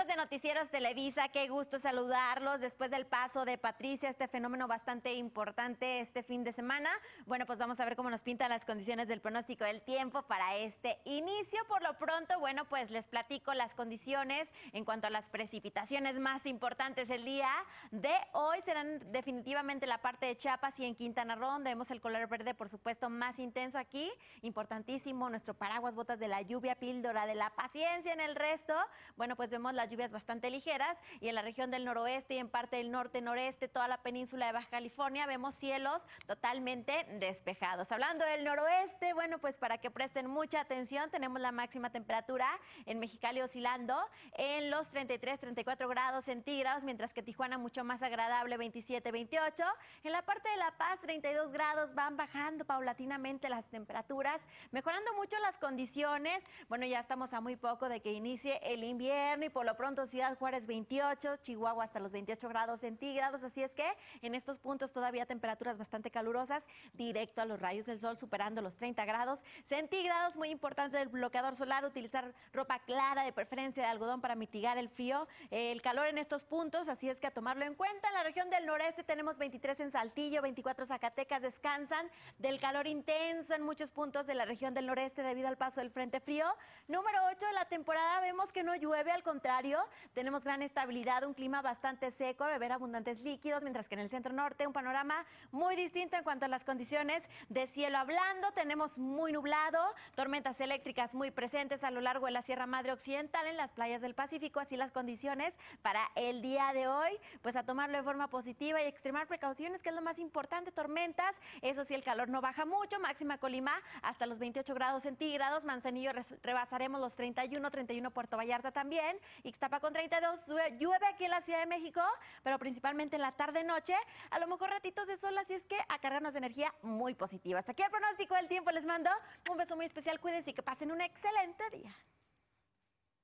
Amigos de Noticieros Televisa, qué gusto saludarlos después del paso de Patricia, este fenómeno bastante importante este fin de semana. Bueno, pues vamos a ver cómo nos pintan las condiciones del pronóstico del tiempo para este inicio. Por lo pronto, bueno, pues les platico las condiciones en cuanto a las precipitaciones más importantes el día de hoy. Serán definitivamente la parte de Chiapas y en Quintana Roo, donde vemos el color verde, por supuesto, más intenso aquí. Importantísimo, nuestro paraguas, botas de la lluvia, píldora de la paciencia. En el resto, bueno, pues vemos las lluvias bastante ligeras y en la región del noroeste y en parte del norte-noreste, toda la península de Baja California, vemos cielos totalmente despejados. Hablando del noroeste, bueno, pues para que presten mucha atención, tenemos la máxima temperatura en Mexicali oscilando en los 33, 34 grados centígrados, mientras que Tijuana mucho más agradable, 27, 28. En la parte de La Paz, 32 grados, van bajando paulatinamente las temperaturas, mejorando mucho las condiciones. Bueno, ya estamos a muy poco de que inicie el invierno y por lo pronto Ciudad Juárez 28, Chihuahua hasta los 28 grados centígrados, así es que en estos puntos todavía temperaturas bastante calurosas, directo a los rayos del sol superando los 30 grados centígrados. Muy importante el bloqueador solar, utilizar ropa clara, de preferencia de algodón para mitigar el frío, el calor en estos puntos, así es que a tomarlo en cuenta. En la región del noreste tenemos 23 en Saltillo, 24 Zacatecas, descansan del calor intenso en muchos puntos de la región del noreste debido al paso del frente frío. Número 8 de la temporada, vemos que no llueve, al contrario, tenemos gran estabilidad, un clima bastante seco, beber abundantes líquidos, mientras que en el centro norte un panorama muy distinto en cuanto a las condiciones de cielo hablando. Tenemos muy nublado, tormentas eléctricas muy presentes a lo largo de la Sierra Madre Occidental, en las playas del Pacífico, así las condiciones para el día de hoy, pues a tomarlo de forma positiva y extremar precauciones, que es lo más importante. Tormentas, eso sí, el calor no baja mucho, máxima Colima hasta los 28 grados centígrados, Manzanillo rebasaremos los 31, 31 Puerto Vallarta también, Ixtapa con 32, llueve aquí en la Ciudad de México, pero principalmente en la tarde-noche, a lo mejor ratitos de sol, así es que a cargarnos de energía muy positiva. Hasta aquí el pronóstico del tiempo, les mando un beso muy especial, cuídense y que pasen un excelente día.